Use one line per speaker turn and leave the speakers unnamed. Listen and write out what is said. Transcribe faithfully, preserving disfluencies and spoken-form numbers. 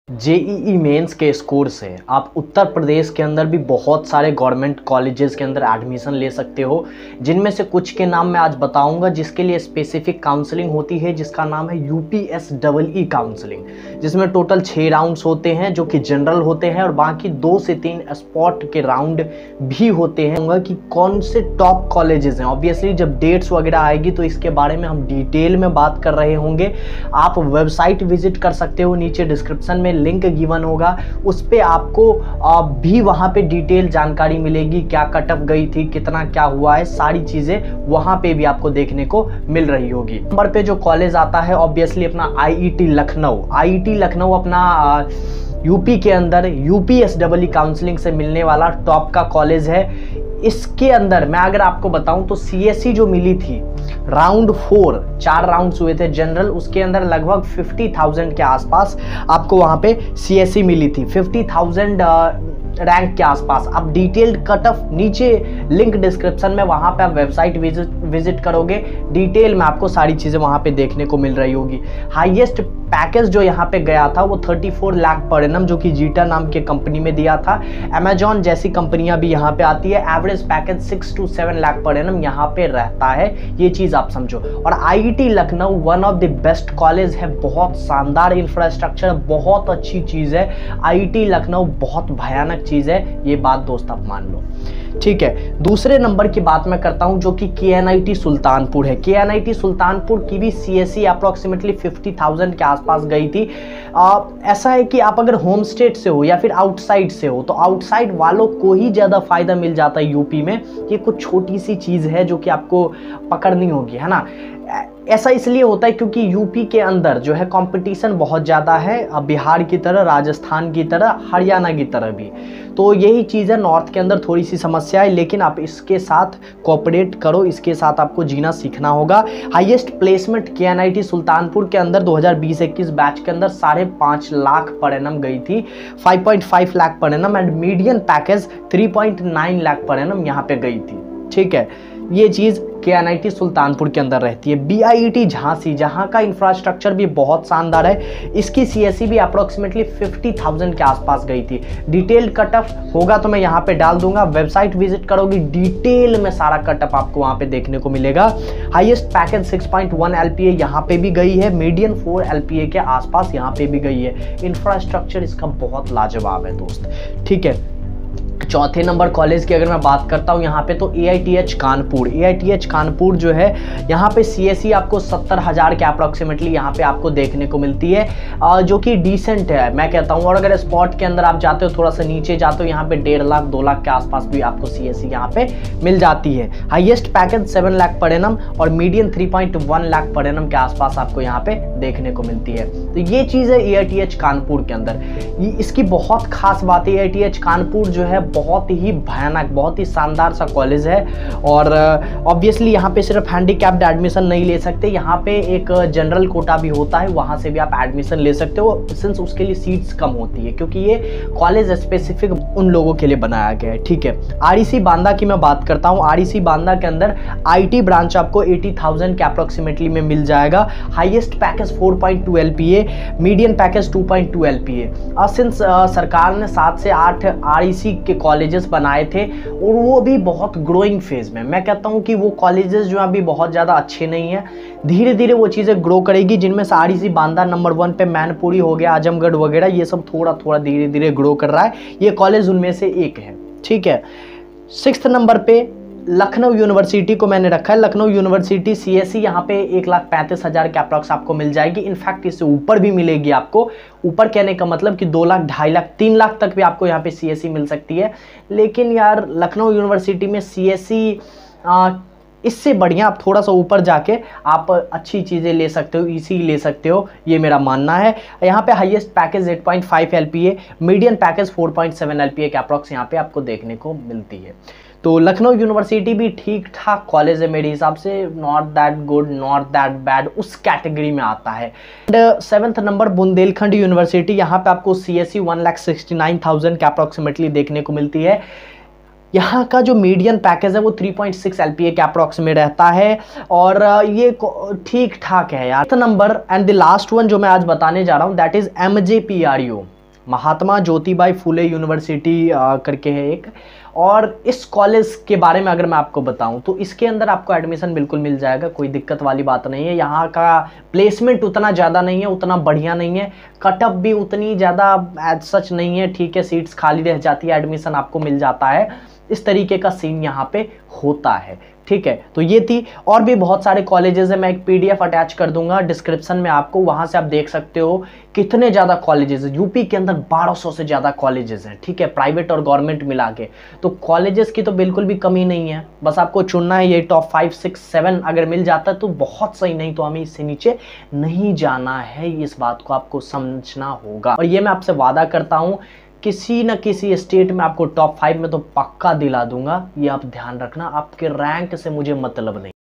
JEE mains के score से आप उत्तर प्रदेश के अंदर भी बहुत सारे गवर्नमेंट कॉलेजेस के अंदर एडमिशन ले सकते हो, जिनमें से कुछ के नाम मैं आज बताऊंगा, जिसके लिए स्पेसिफिक काउंसलिंग होती है जिसका नाम है यूपीएस डबल ई काउंसलिंग, जिसमें टोटल छः राउंड्स होते हैं जो कि जनरल होते हैं और बाकी दो से तीन स्पॉट के राउंड भी होते हैं कि कौन से टॉप कॉलेजेस हैं। ऑब्वियसली जब डेट्स वगैरह आएगी तो इसके बारे में हम डिटेल में बात कर रहे होंगे। आप वेबसाइट विजिट कर सकते हो, नीचे डिस्क्रिप्शन में लिंक गिवन होगा, उस पे आपको भी वहाँ पे डिटेल जानकारी मिलेगी, क्या कट ऑफ गई थी, कितना क्या हुआ है, सारी चीज़ें वहाँ पे भी आपको देखने को मिल रही होगी। नंबर पे जो कॉलेज आता है ऑब्वियसली अपना आईआईटी लखनऊ। आईआईटी लखनऊ अपना यूपी के अंदर यूपीएस डबल ई काउंसलिंग से मिलने वाला टॉप का कॉलेज है। इसके अंदर मैं अगर आपको बताऊं तो सीएससी जो मिली थी राउंड फोर, चार राउंड्स हुए थे जनरल, उसके अंदर लगभग फिफ्टी थाउजेंड के आसपास आपको वहां पे सीएससी मिली थी, फिफ्टी थाउजेंड रैंक के आसपास। आप डिटेल्ड कट ऑफ नीचे लिंक डिस्क्रिप्शन में, वहां पे आप वेबसाइट विजिट विजिट करोगे, डिटेल में आपको सारी चीज़ें वहां पे देखने को मिल रही होगी। हाईएस्ट पैकेज जो यहाँ पे गया था वो चौंतीस लाख पर एनम, जो कि जीटा नाम की कंपनी में दिया था। अमेजॉन जैसी कंपनियां भी यहाँ पे आती है। Average package six to seven lakh per annum यहाँ पे रहता है, ये चीज़ आप समझो। और IIT Lucknow one of the best college है, बहुत शानदार इंफ्रास्ट्रक्चर, बहुत अच्छी चीज़ है। आईआईटी लखनऊ बहुत भयानक चीज़ है, ये बात दोस्त आप मान लो, ठीक है। दूसरे नंबर की बात मैं करता हूं जो कि केएनआईटी सुल्तानपुर है। केएनआईटी सुल्तानपुर की भी सीएससी अप्रोक्सीमेटली फिफ्टी थाउजेंड के आसपास गई थी। आ, ऐसा है कि आप अगर होम स्टेट से हो या फिर आउटसाइड से हो तो आउटसाइड वालों को ही ज़्यादा फायदा मिल जाता है यूपी में। ये कुछ छोटी सी चीज़ है जो कि आपको पकड़नी होगी, है ना। ऐसा इसलिए होता है क्योंकि यूपी के अंदर जो है कंपटीशन बहुत ज़्यादा है, अब बिहार की तरह, राजस्थान की तरह, हरियाणा की तरह भी। तो यही चीज़ है, नॉर्थ के अंदर थोड़ी सी समस्या है, लेकिन आप इसके साथ कोऑपरेट करो, इसके साथ आपको जीना सीखना होगा। हाईएस्ट प्लेसमेंट केएनआईटी सुल्तानपुर के अंदर दो हज़ार बीस इक्कीस बैच के अंदर साढ़े पाँच लाख पर एनम गई थी, five point five lakh per annum, and median package three point nine lakh per annum यहाँ पे गई थी, ठीक है। ये चीज़ केएनआईटी सुल्तानपुर के अंदर रहती है। बीआईटी झांसी, जहाँ का इंफ्रास्ट्रक्चर भी बहुत शानदार है, इसकी सीएससी भी अप्रोक्सीमेटली फिफ्टी थाउजेंड के आसपास गई थी। डिटेल्ड कट ऑफ होगा तो मैं यहाँ पे डाल दूंगा, वेबसाइट विजिट करोगे, डिटेल में सारा कट ऑफ आपको वहाँ पे देखने को मिलेगा। Highest package six point one LPA यहाँ पे भी गई है, मीडियन फोर एलपीए के आसपास यहाँ पे भी गई है। इंफ्रास्ट्रक्चर इसका बहुत लाजवाब है दोस्त, ठीक है। चौथे नंबर कॉलेज की अगर मैं बात करता हूँ यहाँ पे तो एआईटीएच कानपुर। एआईटीएच कानपुर जो है यहाँ पे सीएससी आपको सत्तर हज़ार के अप्रोक्सीमेटली यहाँ पे आपको देखने को मिलती है, जो कि डिसेंट है मैं कहता हूँ। और अगर स्पॉट के अंदर आप जाते हो, थोड़ा सा नीचे जाते हो, यहाँ पे डेढ़ लाख दो लाख के आसपास भी आपको सीएससी यहाँ पे मिल जाती है। Highest package seven lakh per annum और median three point one lakh per annum के आसपास आपको यहाँ पे देखने को मिलती है। तो ये चीज़ है एआईटीएच कानपुर के अंदर। इसकी बहुत खास बात है, एआईटीएच कानपुर जो है बहुत ही भयानक, बहुत ही शानदार सा कॉलेज है। और ऑब्वियसली यहाँ पे सिर्फ हैंडीकैप्ड एडमिशन नहीं ले सकते, यहाँ पे एक जनरल कोटा भी होता है, वहाँ से भी आप एडमिशन ले सकते हो, सिंस उसके लिए सीट्स कम होती है, क्योंकि ये कॉलेज स्पेसिफिक उन लोगों के लिए बनाया गया है, ठीक है। आरईसी बांदा की मैं बात करता हूँ। आरईसी बांदा के अंदर आईटी ब्रांच आपको अस्सी हज़ार के अप्रोक्सीमेटली में मिल जाएगा। Highest package four point two LPA, median package two point two LPA. और सिंस सरकार ने सात से आठ आरईसी के कॉलेजेस बनाए थे और वो भी बहुत ग्रोइंग फेज में, मैं कहता हूँ कि वो कॉलेजेस जो अभी बहुत ज़्यादा अच्छे नहीं है, धीरे धीरे वो चीज़ें ग्रो करेगी, जिनमें से आरईसी बांदा नंबर वन पे, मैनपुरी हो गया, आजमगढ़ वगैरह, ये सब थोड़ा थोड़ा धीरे धीरे ग्रो कर रहा है। ये कॉलेज उनमें से एक है, ठीक है। सिक्स्थ नंबर पे लखनऊ यूनिवर्सिटी को मैंने रखा है। लखनऊ यूनिवर्सिटी सीएससी यहाँ पे एक लाख पैंतीस हज़ार के अप्रॉक्स आपको मिल जाएगी। इनफैक्ट इससे ऊपर भी मिलेगी आपको। ऊपर कहने का मतलब कि दो लाख, ढाई लाख, तीन लाख तक भी आपको यहाँ पे सीएससी मिल सकती है। लेकिन यार लखनऊ यूनिवर्सिटी में सीएससी इससे बढ़िया आप थोड़ा सा ऊपर जाके आप अच्छी चीज़ें ले सकते हो, ईसी ले सकते हो, ये मेरा मानना है। यहाँ पे highest package eight point five LPA, median package four point seven LPA के अप्रॉक्स यहाँ पे आपको देखने को मिलती है। तो लखनऊ यूनिवर्सिटी भी ठीक ठाक कॉलेज है मेरे हिसाब से, not that good not that bad, उस कैटेगरी में आता है। And seventh number Bundelkhand university, यहाँ पे आपको CSC one lakh sixty nine thousand के अप्रॉक्सीमेटली देखने को मिलती है। यहाँ का जो मीडियन पैकेज है वो थ्री पॉइंट सिक्स एलपीए के अप्रॉक्स में रहता है और ये ठीक ठाक है यार। Number and the last one जो मैं आज बताने जा रहा हूँ that is MJPRU. Mahatma Jyotibai Phule university करके है एक। और इस कॉलेज के बारे में अगर मैं आपको बताऊं तो इसके अंदर आपको एडमिशन बिल्कुल मिल जाएगा, कोई दिक्कत वाली बात नहीं है। यहाँ का प्लेसमेंट उतना ज़्यादा नहीं है, उतना बढ़िया नहीं है, कटअप भी उतनी ज़्यादा एज सच नहीं है, ठीक है, सीट्स खाली रह जाती है, एडमिशन आपको मिल जाता है, इस तरीके का सीन यहाँ पे होता है, ठीक है। तो ये थी, और भी बहुत सारे कॉलेजेस है, मैं एक पीडीएफ अटैच कर दूंगा डिस्क्रिप्शन में आपको, वहां से आप देख सकते हो कितने ज़्यादा कॉलेजेस है। यूपी के अंदर बारह सौ से ज़्यादा कॉलेजेस हैं, ठीक है, प्राइवेट और गवर्नमेंट मिला के। तो कॉलेजेस की तो बिल्कुल भी कमी नहीं है, बस आपको चुनना है, ये टॉप फाइव सिक्स सेवन अगर मिल जाता है तो बहुत सही, नहीं तो हमें इससे नीचे नहीं जाना है, इस बात को आपको समझना होगा। और ये मैं आपसे वादा करता हूँ किसी न किसी स्टेट में आपको टॉप फाइव में तो पक्का दिला दूंगा, ये आप ध्यान रखना, आपके रैंक से मुझे मतलब नहीं।